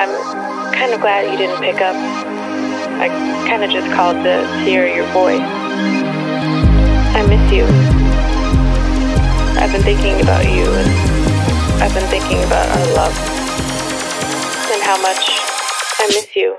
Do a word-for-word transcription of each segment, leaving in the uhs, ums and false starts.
I'm kind of glad you didn't pick up. I kind of just called to hear your voice. I miss you. I've been thinking about you, and I've been thinking about our love, and how much I miss you.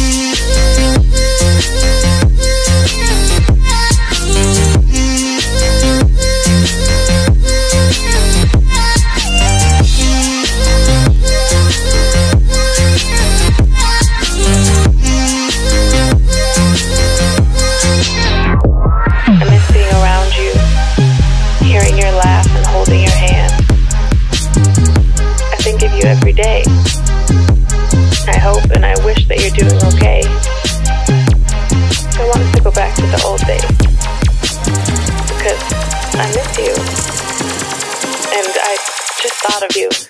Every day. I hope and I wish that you're doing okay. I want us to go back to the old days, because I miss you, and I just thought of you.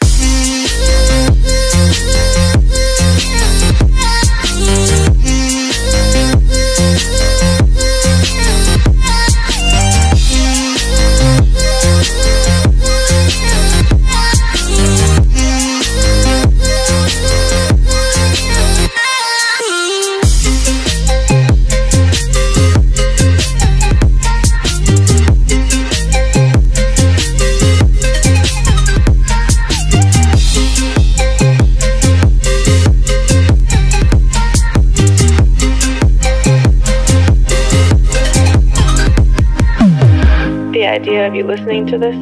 The idea of you listening to this,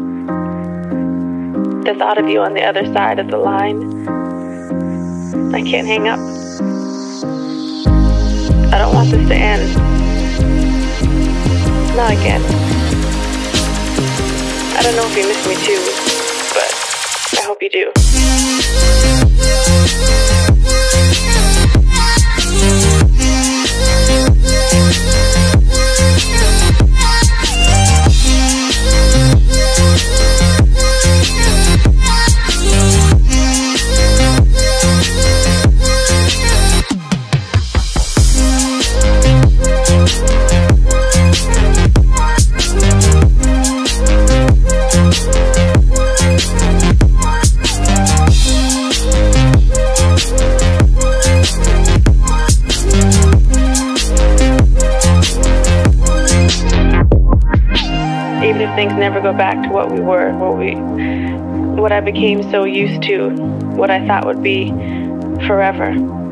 the thought of you on the other side of the line, I can't hang up. I don't want this to end. Not again. I don't know if you miss me too, but I hope you do. Even if things never go back to what we were, what we, what I became so used to, what I thought would be forever.